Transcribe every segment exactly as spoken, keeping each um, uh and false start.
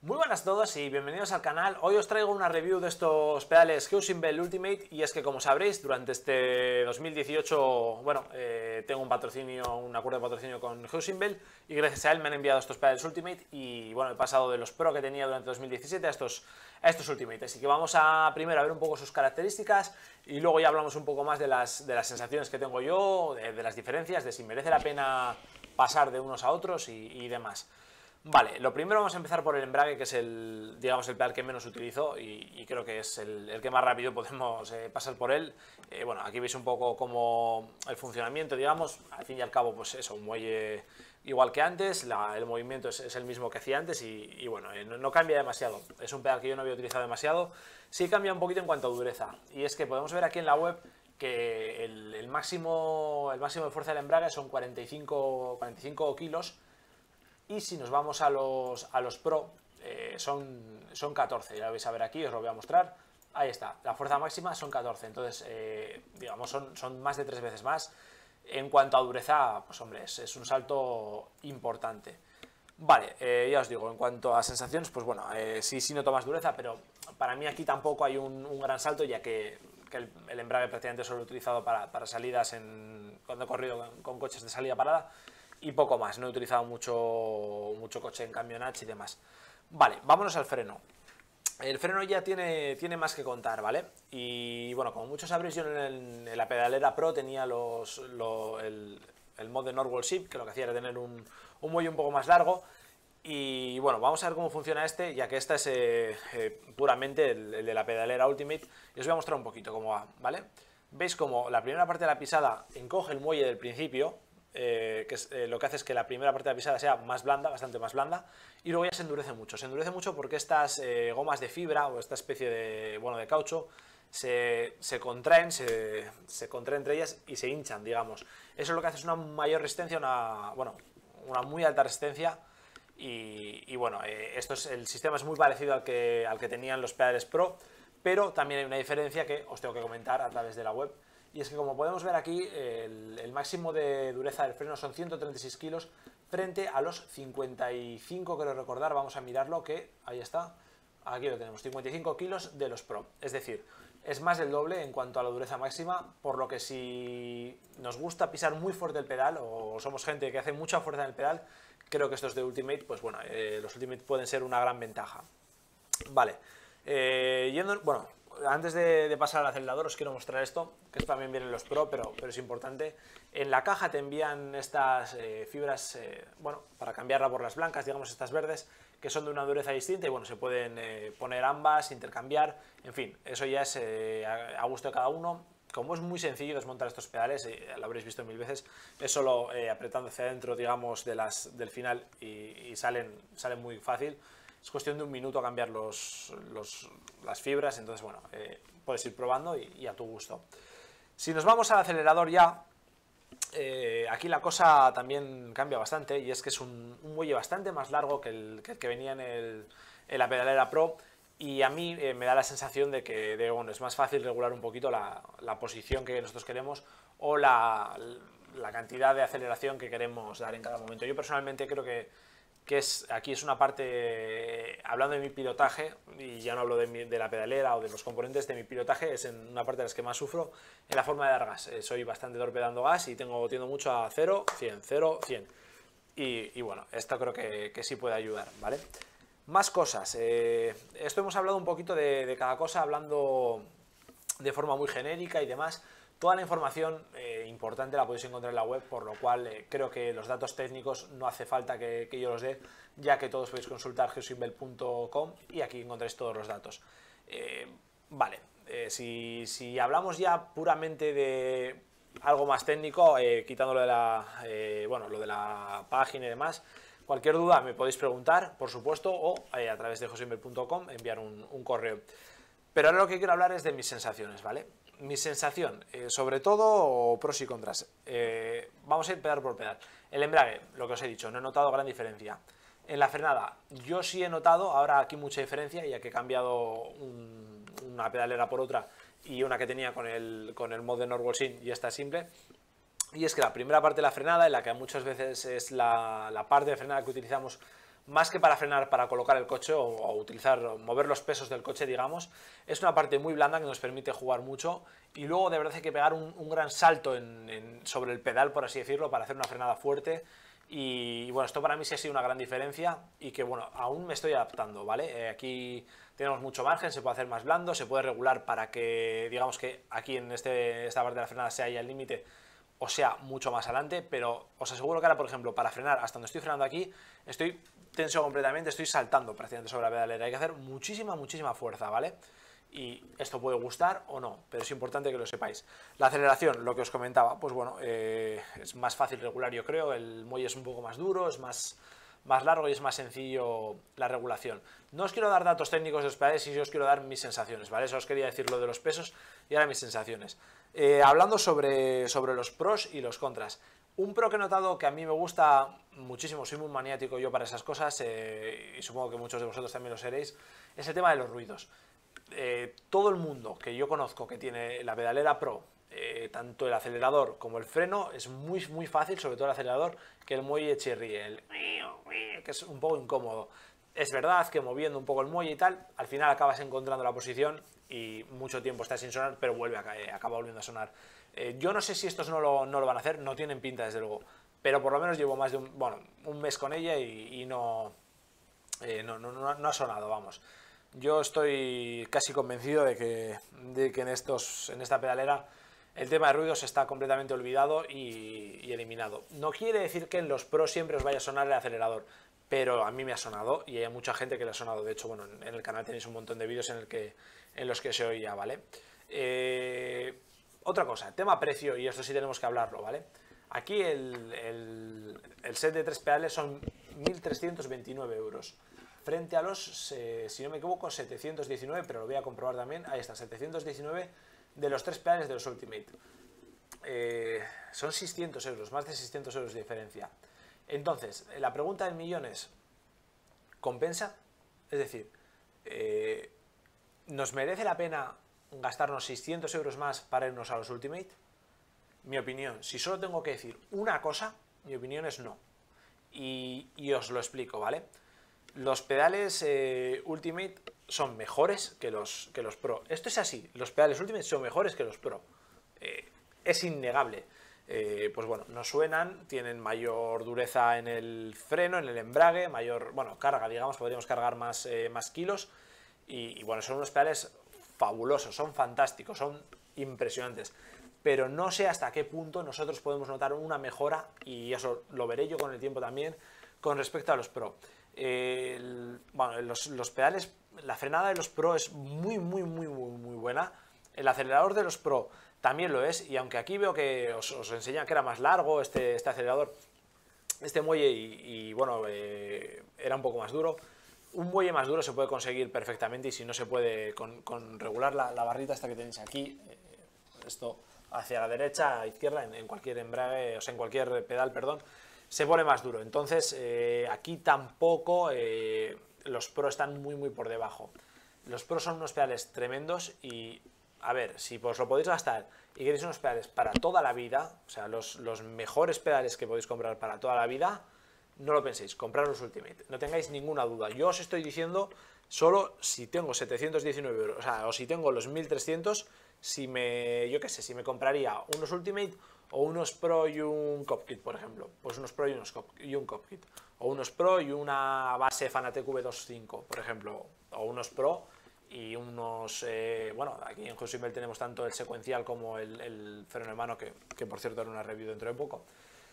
Muy buenas a todos y bienvenidos al canal. Hoy os traigo una review de estos pedales Heusinkbell Ultimate y es que, como sabréis, durante este dos mil dieciocho, bueno, eh, tengo un patrocinio, un acuerdo de patrocinio con Heusinkbell y gracias a él me han enviado estos pedales Ultimate y bueno, he pasado de los Pro que tenía durante dos mil diecisiete a estos, a estos Ultimate. Así que vamos a primero a ver un poco sus características y luego ya hablamos un poco más de las, de las sensaciones que tengo yo, de, de las diferencias, de si merece la pena pasar de unos a otros y, y demás. Vale, lo primero vamos a empezar por el embrague, que es el, digamos, el pedal que menos utilizo y, y creo que es el, el que más rápido podemos eh, pasar por él. Eh, bueno, aquí veis un poco como el funcionamiento, digamos, al fin y al cabo, pues eso, un muelle igual que antes, la, el movimiento es, es el mismo que hacía antes y, y bueno, eh, no, no cambia demasiado. Es un pedal que yo no había utilizado demasiado, sí cambia un poquito en cuanto a dureza, y es que podemos ver aquí en la web que el, el, máximo, el máximo de fuerza del embrague son cuarenta y cinco kilos. Y si nos vamos a los, a los Pro, eh, son, son catorce, ya lo vais a ver aquí, os lo voy a mostrar. Ahí está, la fuerza máxima son catorce, entonces, eh, digamos, son, son más de tres veces más. En cuanto a dureza, pues hombre, es, es un salto importante. Vale, eh, ya os digo, en cuanto a sensaciones, pues bueno, eh, sí, sí noto más dureza, pero para mí aquí tampoco hay un, un gran salto, ya que, que el, el embrague prácticamente solo lo he utilizado para, para salidas en, cuando he corrido con, con coches de salida parada. Y poco más, no he utilizado mucho, mucho coche en camionats y demás. Vale, vámonos al freno. El freno ya tiene, tiene más que contar, ¿vale? Y bueno, como muchos sabréis, yo en, el, en la pedalera Pro tenía los, lo, el, el mod de Norwell Ship, que lo que hacía era tener un, un muelle un poco más largo. Y bueno, vamos a ver cómo funciona este, ya que este es eh, eh, puramente el, el de la pedalera Ultimate. Y os voy a mostrar un poquito cómo va, ¿vale? Veis como la primera parte de la pisada encoge el muelle del principio. Eh, que es, eh, lo que hace es que la primera parte de la pisada sea más blanda, bastante más blanda, y luego ya se endurece mucho. Se endurece mucho porque estas eh, gomas de fibra o esta especie de, bueno, de caucho se, se contraen, se, se contraen entre ellas y se hinchan, digamos. Eso es lo que hace es una mayor resistencia, una, bueno, una muy alta resistencia. Y, y bueno, eh, esto es, el sistema es muy parecido al que, al que tenían los pedales Pro, pero también hay una diferencia que os tengo que comentar a través de la web. Y es que, como podemos ver aquí, el, el máximo de dureza del freno son ciento treinta y seis kilos frente a los cincuenta y cinco, creo recordar, vamos a mirarlo, que ahí está, aquí lo tenemos, cincuenta y cinco kilos de los Pro. Es decir, es más del doble en cuanto a la dureza máxima, por lo que si nos gusta pisar muy fuerte el pedal o somos gente que hace mucha fuerza en el pedal, creo que estos de Ultimate, pues bueno, eh, los Ultimate pueden ser una gran ventaja. Vale, eh, yendo, bueno, antes de, de pasar al acelerador os quiero mostrar esto, que también vienen los Pro, pero, pero es importante. En la caja te envían estas eh, fibras, eh, bueno, para cambiarla por las blancas, digamos estas verdes, que son de una dureza distinta y bueno, se pueden eh, poner ambas, intercambiar, en fin, eso ya es eh, a, a gusto de cada uno. Como es muy sencillo desmontar estos pedales, eh, lo habréis visto mil veces, es solo eh, apretando hacia adentro, digamos, de las, del final y, y salen, salen muy fácil. Es cuestión de un minuto cambiar los, los, las fibras, entonces bueno, eh, puedes ir probando y, y a tu gusto. Si nos vamos al acelerador ya, eh, aquí la cosa también cambia bastante y es que es un, un muelle bastante más largo que el que, el que venía en, el, en la pedalera Pro y a mí eh, me da la sensación de que de, bueno, es más fácil regular un poquito la, la posición que nosotros queremos o la, la cantidad de aceleración que queremos dar en cada momento. Yo personalmente creo que que es, aquí es una parte, hablando de mi pilotaje, y ya no hablo de, mi, de la pedalera o de los componentes de mi pilotaje, es en una parte de las que más sufro, en la forma de dar gas. Eh, soy bastante torpe dando gas y tengo, tiendo mucho a cero, cien, cero, cien. Y, y bueno, esto creo que, que sí puede ayudar, ¿vale? Más cosas. Eh, esto hemos hablado un poquito de, de cada cosa, hablando de forma muy genérica y demás. Toda la información eh, importante la podéis encontrar en la web, por lo cual eh, creo que los datos técnicos no hace falta que, que yo los dé, ya que todos podéis consultar heusinkbell punto com y aquí encontráis todos los datos. Eh, vale, eh, si, si hablamos ya puramente de algo más técnico, eh, quitándolo de la, eh, bueno, lo de la página y demás, cualquier duda me podéis preguntar, por supuesto, o eh, a través de heusinkbell punto com enviar un, un correo. Pero ahora lo que quiero hablar es de mis sensaciones, ¿vale? Mi sensación, eh, sobre todo pros y contras. Eh, vamos a ir pedal por pedal. El embrague, lo que os he dicho, no he notado gran diferencia. En la frenada, yo sí he notado ahora aquí mucha diferencia, ya que he cambiado un, una pedalera por otra y una que tenía con el, con el mod de Norwell Ship y esta simple. Y es que la primera parte de la frenada, en la que muchas veces es la, la parte de frenada que utilizamos más que para frenar, para colocar el coche o, o utilizar, o mover los pesos del coche, digamos. Es una parte muy blanda que nos permite jugar mucho y luego de verdad hay que pegar un, un gran salto en, en, sobre el pedal, por así decirlo, para hacer una frenada fuerte. Y bueno, esto para mí sí ha sido una gran diferencia y que bueno, aún me estoy adaptando, ¿vale? Eh, aquí tenemos mucho margen, se puede hacer más blando, se puede regular para que, digamos que aquí en este, esta parte de la frenada sea ya el límite o sea mucho más adelante, pero os aseguro que ahora, por ejemplo, para frenar, hasta donde estoy frenando aquí, estoy tenso completamente, estoy saltando prácticamente sobre la pedalera, hay que hacer muchísima, muchísima fuerza, ¿vale? Y esto puede gustar o no, pero es importante que lo sepáis. La aceleración, lo que os comentaba, pues bueno, eh, es más fácil regular, yo creo, el muelle es un poco más duro, es más, más largo y es más sencillo la regulación. No os quiero dar datos técnicos de los pedales, y os quiero dar mis sensaciones, ¿vale? Eso os quería decir lo de los pesos y ahora mis sensaciones. Eh, hablando sobre, sobre los pros y los contras. Un pro que he notado que a mí me gusta muchísimo, soy muy maniático yo para esas cosas, eh, y supongo que muchos de vosotros también lo seréis, es el tema de los ruidos. Eh, todo el mundo que yo conozco que tiene la pedalera Pro, eh, tanto el acelerador como el freno, es muy, muy fácil, sobre todo el acelerador, que el muelle chirríe, el que es un poco incómodo. Es verdad que moviendo un poco el muelle y tal, al final acabas encontrando la posición y mucho tiempo está sin sonar, pero vuelve a caer, acaba volviendo a sonar. Eh, yo no sé si estos no lo, no lo van a hacer, no tienen pinta desde luego, pero por lo menos llevo más de un, bueno, un mes con ella y, y no, eh, no, no, no, no ha sonado, vamos. Yo estoy casi convencido de que, de que en, estos, en esta pedalera el tema de ruidos está completamente olvidado y, y eliminado. No quiere decir que en los Pro siempre os vaya a sonar el acelerador, pero a mí me ha sonado y hay mucha gente que le ha sonado. De hecho, bueno, en, en el canal tenéis un montón de vídeos en, el que, en los que se oía, ¿vale? Eh, otra cosa, tema precio, y esto sí tenemos que hablarlo, ¿vale? Aquí el, el, el set de tres pedales son mil trescientos veintinueve euros. Frente a los, eh, si no me equivoco, setecientos diecinueve, pero lo voy a comprobar también, ahí está, setecientos diecinueve de los tres pedales de los Ultimate. Eh, son seiscientos euros, más de seiscientos euros de diferencia. Entonces, la pregunta del millón es, ¿compensa? Es decir, eh, ¿nos merece la pena gastarnos seiscientos euros más para irnos a los Ultimate? Mi opinión, si solo tengo que decir una cosa, mi opinión es no. Y, y os lo explico, ¿vale? Los pedales eh, Ultimate son mejores que los, que los Pro. Esto es así, los pedales Ultimate son mejores que los Pro. Eh, es innegable. Eh, pues bueno, no suenan, tienen mayor dureza en el freno, en el embrague, mayor, bueno, carga, digamos, podríamos cargar más, eh, más kilos. Y, y bueno, son unos pedales fabulosos, son fantásticos, son impresionantes. Pero no sé hasta qué punto nosotros podemos notar una mejora, y eso lo veré yo con el tiempo también, con respecto a los Pro. Eh, el, bueno, los, los pedales, la frenada de los Pro es muy, muy, muy, muy, muy buena. El acelerador de los Pro también lo es, y aunque aquí veo que os, os enseñan que era más largo este, este acelerador, este muelle, y, y bueno, eh, era un poco más duro. Un muelle más duro se puede conseguir perfectamente, y si no se puede con, con regular la, la barrita esta que tenéis aquí, eh, esto hacia la derecha, a izquierda, en, en cualquier embrague, o sea, en cualquier pedal, perdón, se pone más duro. Entonces, eh, aquí tampoco eh, los Pro están muy, muy por debajo. Los Pro son unos pedales tremendos y, a ver, si os lo podéis gastar y queréis unos pedales para toda la vida, o sea, los, los mejores pedales que podéis comprar para toda la vida, no lo penséis, comprar los Ultimate, no tengáis ninguna duda. Yo os estoy diciendo solo si tengo setecientos diecinueve euros, o sea, o si tengo los mil trescientos, si me, yo qué sé, si me compraría unos Ultimate o unos Pro y un Copkit, por ejemplo, pues unos Pro y, unos Cop, y un Copkit, o unos Pro y una base Fanatec V dos punto cinco, por ejemplo, o unos Pro y unos, eh, bueno, aquí en Heusinkbel tenemos tanto el secuencial como el, el freno de mano, que, que por cierto haré una review dentro de poco.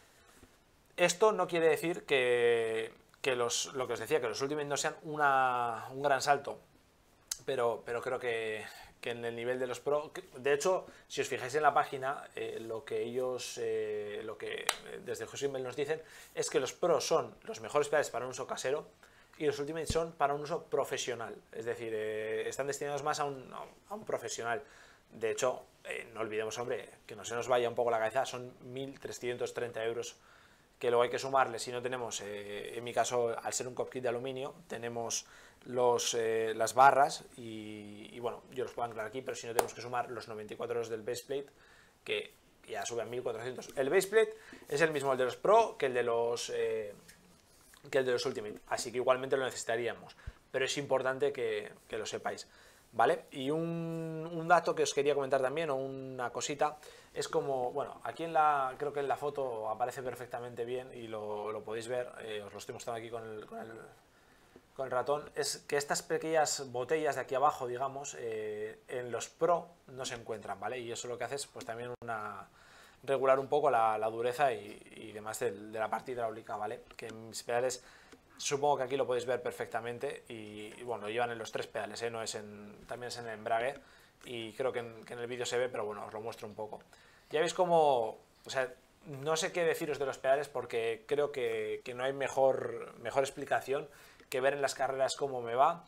Esto no quiere decir que, que los, lo que os decía, que los Ultimate no sean una, un gran salto, pero, pero creo que, que en el nivel de los Pro, de hecho, si os fijáis en la página, eh, lo que ellos, eh, lo que desde Heusinkbel nos dicen, es que los Pro son los mejores pedales para un uso casero y los Ultimate son para un uso profesional, es decir, eh, están destinados más a un, a un profesional. De hecho, eh, no olvidemos, hombre, que no se nos vaya un poco la cabeza, son mil trescientos treinta euros, que luego hay que sumarle, si no tenemos, eh, en mi caso, al ser un Copkit de aluminio, tenemos los, eh, las barras y, y bueno, yo los puedo anclar aquí, pero si no tenemos que sumar los noventa y cuatro euros del baseplate, que ya sube a mil cuatrocientos. El baseplate es el mismo el de los Pro que el de los, eh, que el de los Ultimate, así que igualmente lo necesitaríamos, pero es importante que, que lo sepáis, ¿vale? Y un, un dato que os quería comentar también, o una cosita, es como, bueno, aquí en la, creo que en la foto aparece perfectamente bien y lo, lo podéis ver, eh, os lo estoy mostrando aquí con el, con el, con el ratón, es que estas pequeñas botellas de aquí abajo, digamos, eh, en los Pro no se encuentran, ¿vale? Y eso lo que hace es pues también una... regular un poco la, la dureza y, y demás de, de la parte hidráulica, ¿vale? Que en mis pedales supongo que aquí lo podéis ver perfectamente y, y bueno, lo llevan en los tres pedales, ¿eh? No es en, también es en el embrague y creo que en, que en el vídeo se ve, pero bueno, os lo muestro un poco. Ya veis cómo, o sea, no sé qué deciros de los pedales porque creo que, que no hay mejor, mejor explicación que ver en las carreras cómo me va.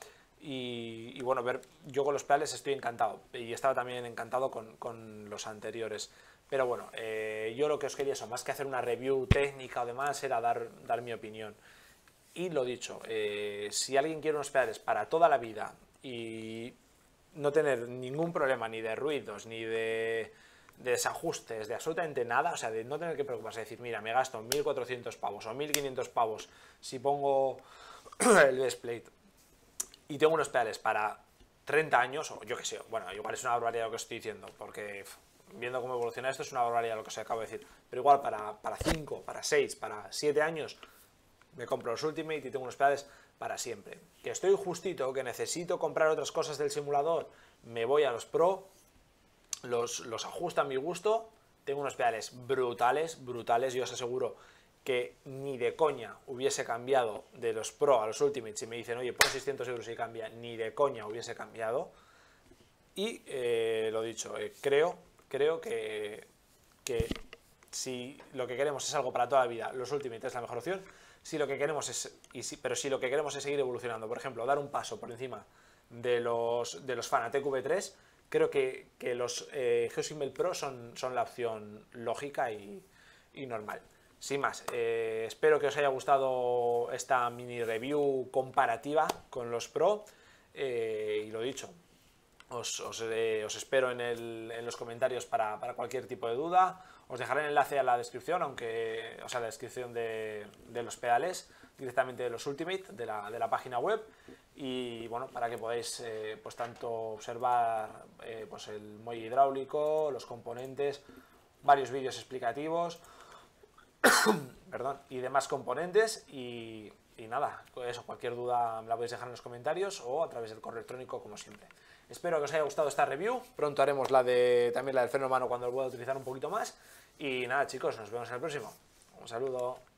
Y, y bueno, ver, yo con los pedales estoy encantado y estaba también encantado con, con los anteriores. Pero bueno, eh, yo lo que os quería eso, más que hacer una review técnica o demás, era dar, dar mi opinión. Y lo dicho, eh, si alguien quiere unos pedales para toda la vida y no tener ningún problema ni de ruidos, ni de, de desajustes, de absolutamente nada, o sea, de no tener que preocuparse, de decir, mira, me gasto mil cuatrocientos pavos o mil quinientos pavos si pongo el best plate y tengo unos pedales para treinta años, o yo qué sé, bueno, igual es una barbaridad lo que estoy diciendo, porque viendo cómo evoluciona esto es una barbaridad lo que os acabo de decir, pero igual para, para cinco, para seis, para siete años me compro los Ultimate y tengo unos pedales para siempre. Que estoy justito, que necesito comprar otras cosas del simulador, me voy a los Pro, los, los ajusto a mi gusto, tengo unos pedales brutales, brutales, yo os aseguro que ni de coña hubiese cambiado de los Pro a los Ultimate. Si me dicen, oye, pon seiscientos euros y cambia, ni de coña hubiese cambiado. Y eh, lo dicho, eh, creo, creo que, que si lo que queremos es algo para toda la vida, los Ultimate es la mejor opción. Si lo que queremos es, y si, pero si lo que queremos es seguir evolucionando, por ejemplo, dar un paso por encima de los, de los Fanatec V tres, creo que, que los eh, Geosimbel Pro son, son la opción lógica y, y normal. Sin más, eh, espero que os haya gustado esta mini review comparativa con los Pro eh, y lo dicho, os, os, eh, os espero en, el, en los comentarios para, para cualquier tipo de duda. Os dejaré el enlace a la descripción, aunque, o sea, la descripción de, de los pedales, directamente de los Ultimate, de la, de la página web. Y bueno, para que podáis eh, pues tanto observar eh, pues el muelle hidráulico, los componentes, varios vídeos explicativos, perdón, y demás componentes. Y, y nada, pues eso, cualquier duda me la podéis dejar en los comentarios o a través del correo electrónico, como siempre. Espero que os haya gustado esta review. Pronto haremos la de también la del freno a mano cuando lo pueda utilizar un poquito más. Y nada, chicos, nos vemos en el próximo. Un saludo.